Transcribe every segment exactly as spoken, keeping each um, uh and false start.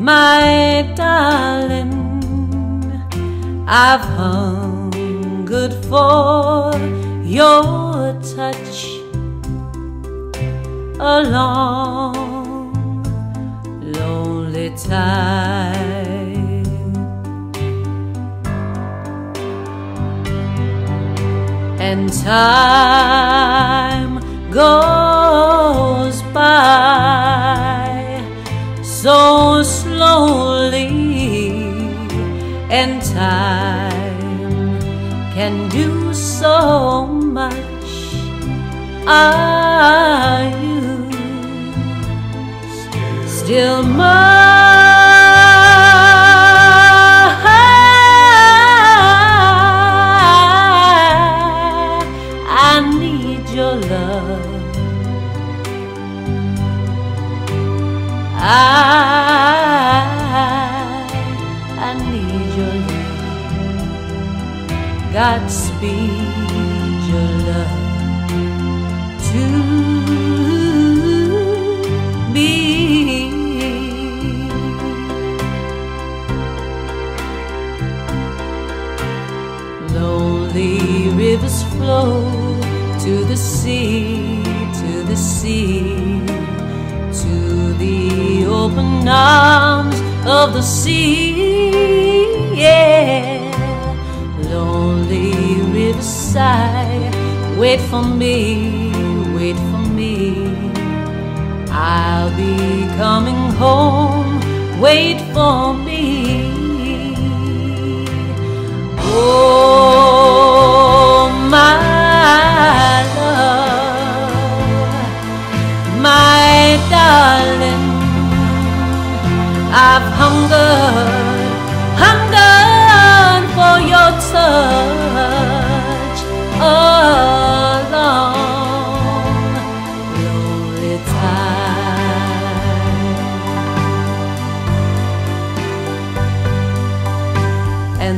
My darling, I've hungered for your touch a long, lonely time, and time goes by so slowly, and time can do so much. Are you still mine? I need your love. I I need your love. Godspeed your love to me. Lonely rivers flow to the sea, to the sea, to the open arms of the sea. Yeah. Lonely rivers sigh, wait for me, wait for me. I'll be coming home, wait for me. Oh, my love, my darling, I've hungered, hungered for your touch a long, lonely time, and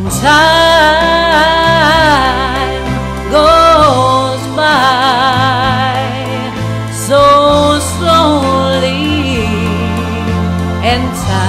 time goes by so slowly, and time